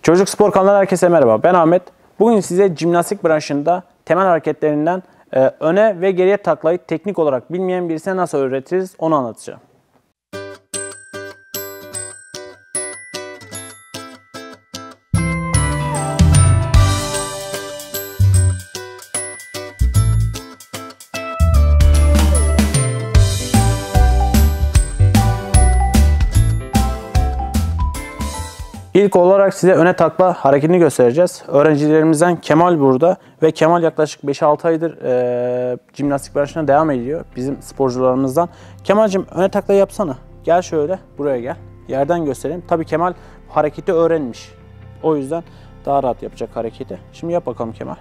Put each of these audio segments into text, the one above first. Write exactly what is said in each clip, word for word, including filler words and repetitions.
Çocuk Spor kanalından herkese merhaba. Ben Ahmet. Bugün size jimnastik branşında temel hareketlerinden e, öne ve geriye taklayı teknik olarak bilmeyen birisine nasıl öğretiriz onu anlatacağım. İlk olarak size öne takla hareketini göstereceğiz. Öğrencilerimizden Kemal burada ve Kemal yaklaşık beş altı aydır e, jimnastik branşına devam ediyor bizim sporcularımızdan. Kemal'cim öne takla yapsana. Gel şöyle buraya gel. Yerden göstereyim. Tabii Kemal hareketi öğrenmiş. O yüzden daha rahat yapacak hareketi. Şimdi yap bakalım Kemal.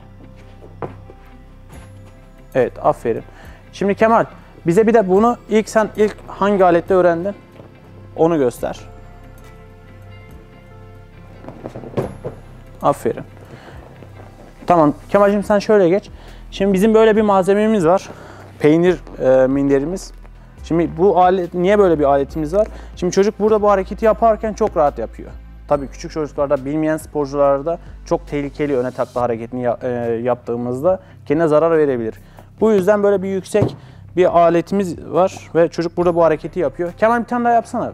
Evet, aferin. Şimdi Kemal bize bir de bunu ilk sen ilk hangi alette öğrendin? Onu göster. Aferin. Tamam Kemal'cim sen şöyle geç. Şimdi bizim böyle bir malzememiz var. Peynir e, minderimiz. Şimdi bu alet, niye böyle bir aletimiz var? Şimdi çocuk burada bu hareketi yaparken çok rahat yapıyor. Tabii küçük çocuklarda, bilmeyen sporcularda çok tehlikeli öne takla hareketini ya, e, yaptığımızda kendine zarar verebilir. Bu yüzden böyle bir yüksek bir aletimiz var ve çocuk burada bu hareketi yapıyor. Kemal bir tane daha yapsana.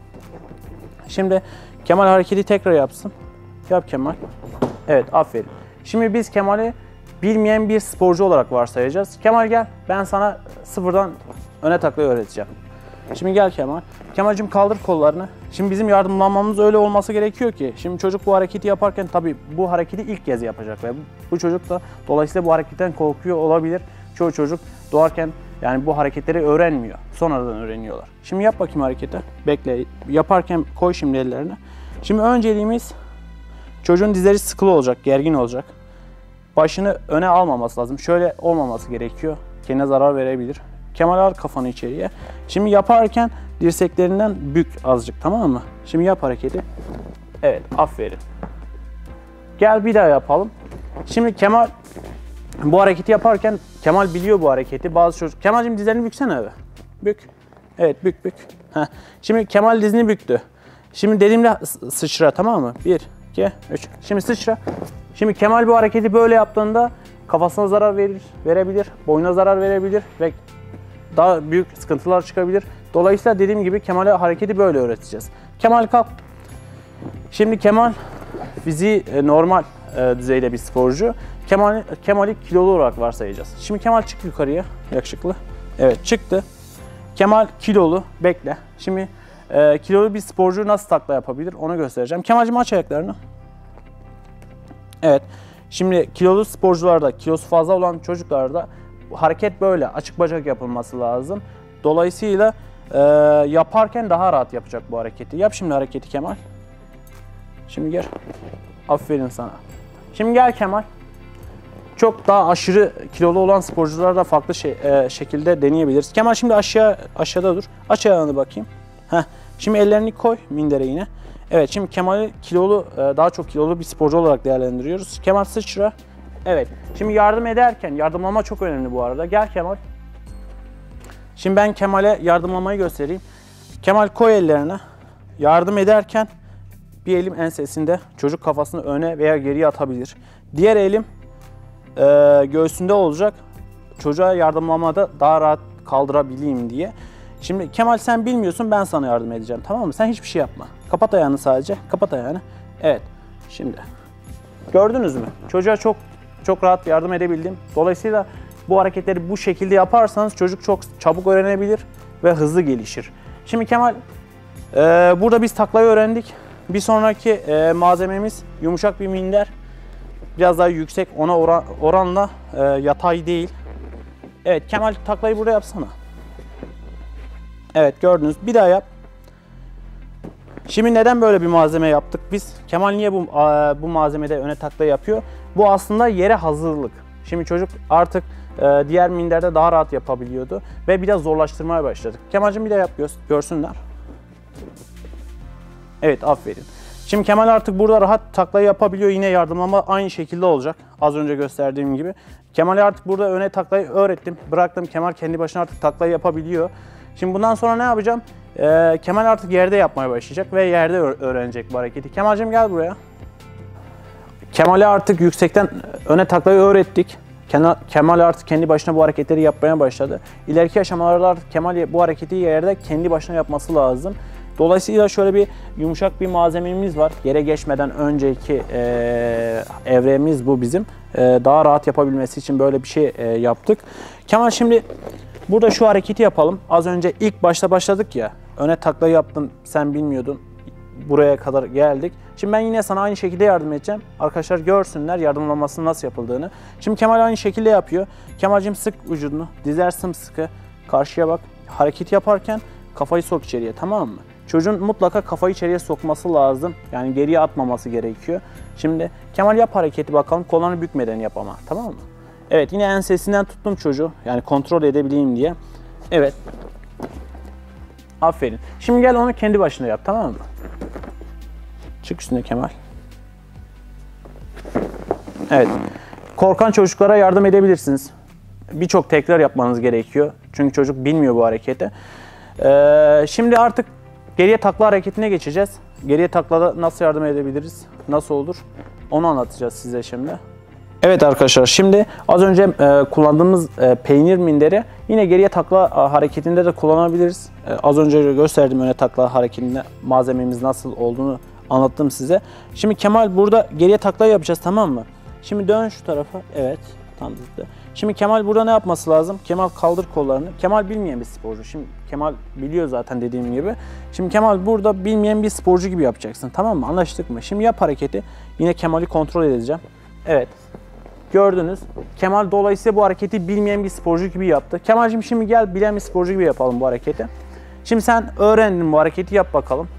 Şimdi Kemal hareketi tekrar yapsın. Yap Kemal. Evet, aferin. Şimdi biz Kemal'i bilmeyen bir sporcu olarak varsayacağız. Kemal gel, ben sana sıfırdan öne taklayı öğreteceğim. Şimdi gel Kemal. Kemal'cim kaldır kollarını. Şimdi bizim yardımlanmamız öyle olması gerekiyor ki. Şimdi çocuk bu hareketi yaparken tabii bu hareketi ilk kez yapacak ve bu çocuk da dolayısıyla bu hareketten korkuyor olabilir. Çoğu çocuk doğarken yani bu hareketleri öğrenmiyor. Sonradan öğreniyorlar. Şimdi yap bakayım hareketi. Bekle. Yaparken koy şimdi ellerini. Şimdi önceliğimiz çocuğun dizleri sıkılı olacak, gergin olacak. Başını öne almaması lazım. Şöyle olmaması gerekiyor. Kendine zarar verebilir. Kemal al kafanı içeriye. Şimdi yaparken dirseklerinden bük azıcık, tamam mı? Şimdi yap hareketi. Evet, aferin. Gel bir daha yapalım. Şimdi Kemal bu hareketi yaparken Kemal biliyor bu hareketi. Bazı çocuk. Kemal'cim dizlerini büksene abi. Bük. Evet, bük bük. Heh. Şimdi Kemal dizini büktü. Şimdi dediğimde sıçra, tamam mı? bir iki üç. Şimdi sıçra. Şimdi Kemal bu hareketi böyle yaptığında kafasına zarar verir, verebilir, boynuna zarar verebilir ve daha büyük sıkıntılar çıkabilir. Dolayısıyla dediğim gibi Kemal'e hareketi böyle öğreteceğiz. Kemal kalk. Şimdi Kemal fiziği normal düzeyde bir sporcu. Kemal Kemal'i kilolu olarak varsayacağız. Şimdi Kemal çık yukarıya, yakışıklı. Evet, çıktı. Kemal kilolu, bekle. Şimdi e, kilolu bir sporcu nasıl takla yapabilir onu göstereceğim. Kemal'cim aç ayaklarını. Evet. Şimdi kilolu sporcularda, kilosu fazla olan çocuklarda hareket böyle açık bacak yapılması lazım. Dolayısıyla e, yaparken daha rahat yapacak bu hareketi. Yap şimdi hareketi Kemal. Şimdi gel. Aferin sana. Şimdi gel Kemal. Çok daha aşırı kilolu olan sporcularda farklı şey, e, şekilde deneyebiliriz. Kemal şimdi aşağı aşağıda dur. Aç ayağını bakayım. Heh. Şimdi ellerini koy mindere yine. Evet, şimdi Kemal'i kilolu, daha çok kilolu bir sporcu olarak değerlendiriyoruz. Kemal sıçra. Evet. Şimdi yardım ederken, yardımlama çok önemli bu arada. Gel Kemal. Şimdi ben Kemal'e yardımlamayı göstereyim. Kemal koy ellerine. Yardım ederken bir elim ensesinde, çocuk kafasını öne veya geriye atabilir. Diğer elim e, göğsünde olacak. Çocuğa yardımlamada daha rahat kaldırabileyim diye. Şimdi Kemal sen bilmiyorsun, ben sana yardım edeceğim, tamam mı? Sen hiçbir şey yapma. Kapat ayağını sadece. Kapat ayağını. Evet. Şimdi. Gördünüz mü? Çocuğa çok çok rahat yardım edebildim. Dolayısıyla bu hareketleri bu şekilde yaparsanız çocuk çok çabuk öğrenebilir ve hızlı gelişir. Şimdi Kemal, e, burada biz taklayı öğrendik. Bir sonraki e, malzememiz yumuşak bir minder. Biraz daha yüksek, ona oran, oranla e, yatay değil. Evet, Kemal taklayı burada yapsana. Evet, gördünüz. Bir daha yap. Şimdi neden böyle bir malzeme yaptık biz? Kemal niye bu bu malzemede öne takla yapıyor? Bu aslında yere hazırlık. Şimdi çocuk artık e, diğer minderde daha rahat yapabiliyordu ve biraz zorlaştırmaya başladık. Kemal'cim bir de yap, görsünler. Evet, aferin. Şimdi Kemal artık burada rahat takla yapabiliyor. Yine yardımlama aynı şekilde olacak. Az önce gösterdiğim gibi. Kemal'e artık burada öne taklayı öğrettim. Bıraktım. Kemal kendi başına artık taklayı yapabiliyor. Şimdi bundan sonra ne yapacağım? Ee, Kemal artık yerde yapmaya başlayacak ve yerde öğrenecek bu hareketi. Kemal'cim gel buraya. Kemal'e artık yüksekten öne taklayı öğrettik. Kemal artık kendi başına bu hareketleri yapmaya başladı. İleriki aşamalarda artık Kemal bu hareketi yerde kendi başına yapması lazım. Dolayısıyla şöyle bir yumuşak bir malzememiz var. Yere geçmeden önceki e, evremiz bu bizim. E, daha rahat yapabilmesi için böyle bir şey e, yaptık. Kemal şimdi burada şu hareketi yapalım. Az önce ilk başta başladık ya. Öne takla yaptın, sen bilmiyordun. Buraya kadar geldik. Şimdi ben yine sana aynı şekilde yardım edeceğim. Arkadaşlar görsünler yardımlamasının nasıl yapıldığını. Şimdi Kemal aynı şekilde yapıyor. Kemal'cim sık vücudunu, dizler sımsıkı. Karşıya bak. Hareket yaparken kafayı sok içeriye, tamam mı? Çocuğun mutlaka kafayı içeriye sokması lazım. Yani geriye atmaması gerekiyor. Şimdi Kemal yap hareketi bakalım. Kollarını bükmeden yap ama, tamam mı? Evet, yine ensesinden tuttum çocuğu. Yani kontrol edebileyim diye. Evet. Aferin. Şimdi gel onu kendi başına yap, tamam mı? Çık üstüne Kemal. Evet. Korkan çocuklara yardım edebilirsiniz. Birçok tekrar yapmanız gerekiyor. Çünkü çocuk bilmiyor bu hareketi. Ee, şimdi artık geriye takla hareketine geçeceğiz. Geriye taklada nasıl yardım edebiliriz? Nasıl olur? Onu anlatacağız size şimdi. Evet arkadaşlar, şimdi az önce e, kullandığımız e, peynir minderi yine geriye takla e, hareketinde de kullanabiliriz. E, az önce gösterdim öne takla hareketinde malzememiz nasıl olduğunu anlattım size. Şimdi Kemal burada geriye takla yapacağız, tamam mı? Şimdi dön şu tarafa. Evet. Tam düzde. Şimdi Kemal burada ne yapması lazım? Kemal kaldır kollarını. Kemal bilmeyen bir sporcu. Şimdi Kemal biliyor zaten dediğim gibi. Şimdi Kemal burada bilmeyen bir sporcu gibi yapacaksın. Tamam mı? Anlaştık mı? Şimdi yap hareketi. Yine Kemal'i kontrol edeceğim. Evet. Gördünüz. Kemal dolayısıyla bu hareketi bilmeyen bir sporcu gibi yaptı. Kemal'cim şimdi gel bilen bir sporcu gibi yapalım bu hareketi. Şimdi sen öğrendin bu hareketi, yap bakalım.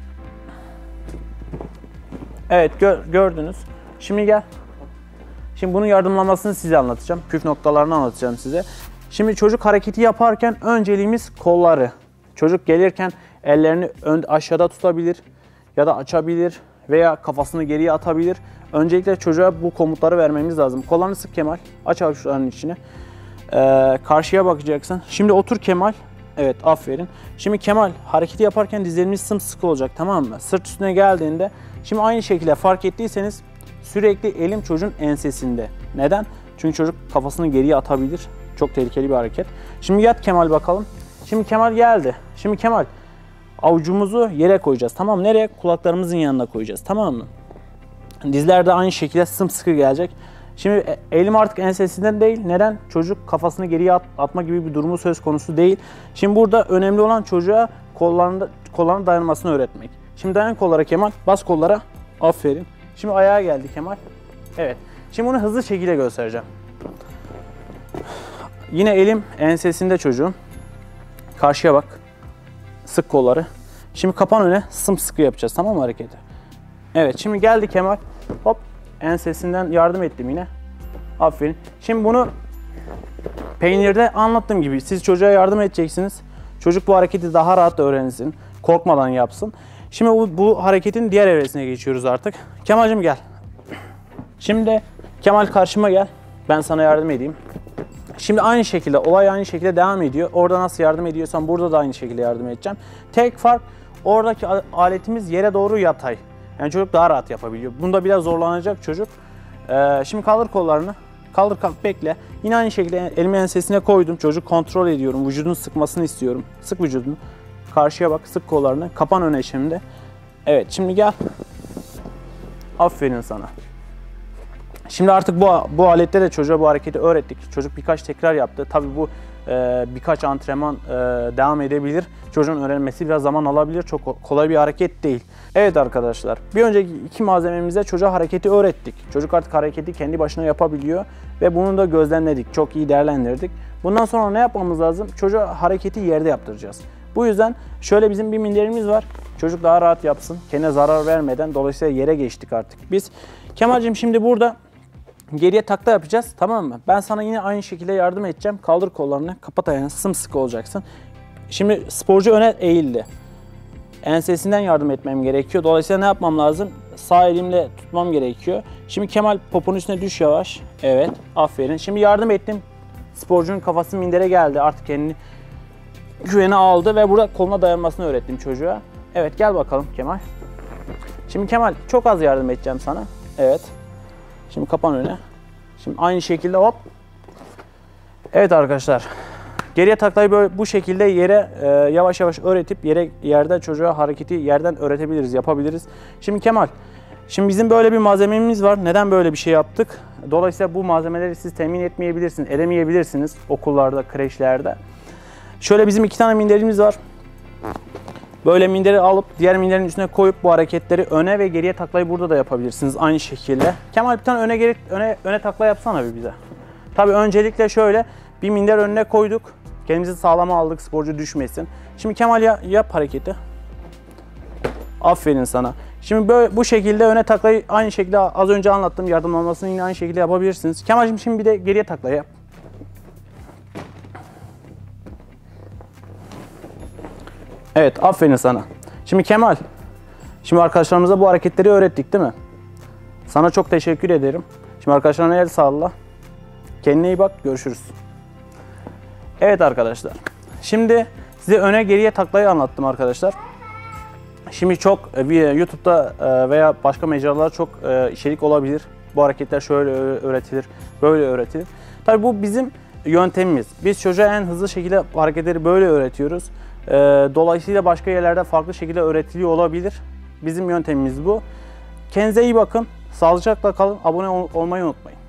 Evet gör, gördünüz. Şimdi gel. Şimdi bunun yardımlamasını size anlatacağım. Püf noktalarını anlatacağım size. Şimdi çocuk hareketi yaparken önceliğimiz kolları. Çocuk gelirken ellerini ön, aşağıda tutabilir ya da açabilir veya kafasını geriye atabilir. Öncelikle çocuğa bu komutları vermemiz lazım. Kollarını sık Kemal. Aç avuçlarının içine. Ee, karşıya bakacaksın. Şimdi otur Kemal. Evet, aferin. Şimdi Kemal hareketi yaparken dizlerimiz sımsıkı olacak, tamam mı? Sırt üstüne geldiğinde şimdi aynı şekilde fark ettiyseniz sürekli elim çocuğun ensesinde. Neden? Çünkü çocuk kafasını geriye atabilir. Çok tehlikeli bir hareket. Şimdi yat Kemal bakalım. Şimdi Kemal geldi. Şimdi Kemal avucumuzu yere koyacağız. Tamam mı? Nereye? Kulaklarımızın yanına koyacağız. Tamam mı? Dizler de aynı şekilde sımsıkı gelecek. Şimdi elim artık ensesinden değil. Neden? Çocuk kafasını geriye at, atma gibi bir durumu söz konusu değil. Şimdi burada önemli olan çocuğa kollarında, kollarına dayanmasını öğretmek. Şimdi dayan kollara Kemal. Bas kollara. Aferin. Şimdi ayağa geldi Kemal. Evet. Şimdi bunu hızlı şekilde göstereceğim. Yine elim ensesinde çocuğun. Karşıya bak. Sık kolları. Şimdi kapan öne. Sımsıkı yapacağız. Tamam mı hareketi? Evet. Şimdi geldi Kemal. Hop. Ensesinden yardım ettim yine. Aferin. Şimdi bunu peynirde anlattığım gibi siz çocuğa yardım edeceksiniz. Çocuk bu hareketi daha rahat öğrensin. Korkmadan yapsın. Şimdi bu, bu hareketin diğer evresine geçiyoruz artık. Kemal'cim gel. Şimdi Kemal karşıma gel. Ben sana yardım edeyim. Şimdi aynı şekilde, olay aynı şekilde devam ediyor. Orada nasıl yardım ediyorsam burada da aynı şekilde yardım edeceğim. Tek fark, oradaki aletimiz yere doğru yatay. Yani çocuk daha rahat yapabiliyor. Bunda biraz zorlanacak çocuk. Ee, şimdi kaldır kollarını. Kaldır kalk bekle. Yine aynı şekilde elimi ensesine koydum. Çocuk kontrol ediyorum. Vücudunu sıkmasını istiyorum. Sık vücudunu. Karşıya bak. Sık kollarını. Kapan öne şimdi. Evet şimdi gel. Aferin sana. Şimdi artık bu, bu alette de çocuğa bu hareketi öğrettik. Çocuk birkaç tekrar yaptı. Tabii bu e, birkaç antrenman e, devam edebilir. Çocuğun öğrenmesi biraz zaman alabilir. Çok kolay bir hareket değil. Evet arkadaşlar, bir önceki iki malzememizde çocuğa hareketi öğrettik. Çocuk artık hareketi kendi başına yapabiliyor ve bunu da gözlemledik. Çok iyi değerlendirdik. Bundan sonra ne yapmamız lazım? Çocuğa hareketi yerde yaptıracağız. Bu yüzden şöyle bizim bir minderimiz var. Çocuk daha rahat yapsın. Kendine zarar vermeden. Dolayısıyla yere geçtik artık biz. Kemal'cim şimdi burada geriye takla yapacağız, tamam mı? Ben sana yine aynı şekilde yardım edeceğim. Kaldır kollarını, kapat ayağını, sımsıkı olacaksın. Şimdi sporcu öne eğildi. Ensesinden yardım etmem gerekiyor. Dolayısıyla ne yapmam lazım? Sağ elimle tutmam gerekiyor. Şimdi Kemal poponun üstüne düş yavaş. Evet, aferin. Şimdi yardım ettim. Sporcunun kafası mindere geldi. Artık kendini güvene aldı ve burada koluna dayanmasını öğrettim çocuğa. Evet, gel bakalım Kemal. Şimdi Kemal çok az yardım edeceğim sana. Evet. Şimdi kapan öne. Şimdi aynı şekilde hop. Evet arkadaşlar. Geriye taklayı böyle bu şekilde yere e, yavaş yavaş öğretip yere yerde çocuğa hareketi yerden öğretebiliriz, yapabiliriz. Şimdi Kemal, şimdi bizim böyle bir malzememiz var. Neden böyle bir şey yaptık? Dolayısıyla bu malzemeleri siz temin etmeyebilirsiniz, edemeyebilirsiniz okullarda, kreşlerde. Şöyle bizim iki tane minderimiz var. Böyle minderi alıp diğer minderin üstüne koyup bu hareketleri öne ve geriye taklayı burada da yapabilirsiniz aynı şekilde. Kemal bir tane öne geri öne öne takla yapsana bir bize. Tabii öncelikle şöyle bir minder önüne koyduk. Kendimizi sağlama aldık, sporcu düşmesin. Şimdi Kemal ya, yap hareketi. Aferin sana. Şimdi böyle bu şekilde öne taklayı aynı şekilde az önce anlattığım yardımlanmasını yine aynı şekilde yapabilirsiniz. Kemal'cim şimdi bir de geriye takla yap. Evet, aferin sana. Şimdi Kemal, şimdi arkadaşlarımıza bu hareketleri öğrettik değil mi? Sana çok teşekkür ederim. Şimdi arkadaşlarına el sağla. Kendine iyi bak, görüşürüz. Evet arkadaşlar, şimdi size öne geriye taklayı anlattım arkadaşlar. Şimdi çok YouTube'da veya başka mecralarda çok içerik olabilir. Bu hareketler şöyle öğretilir, böyle öğretilir. Tabii bu bizim yöntemimiz. Biz çocuğa en hızlı şekilde hareketleri böyle öğretiyoruz. Dolayısıyla başka yerlerde farklı şekilde öğretiliyor olabilir. Bizim yöntemimiz bu. Kendinize iyi bakın, sağlıcakla kalın, abone olmayı unutmayın.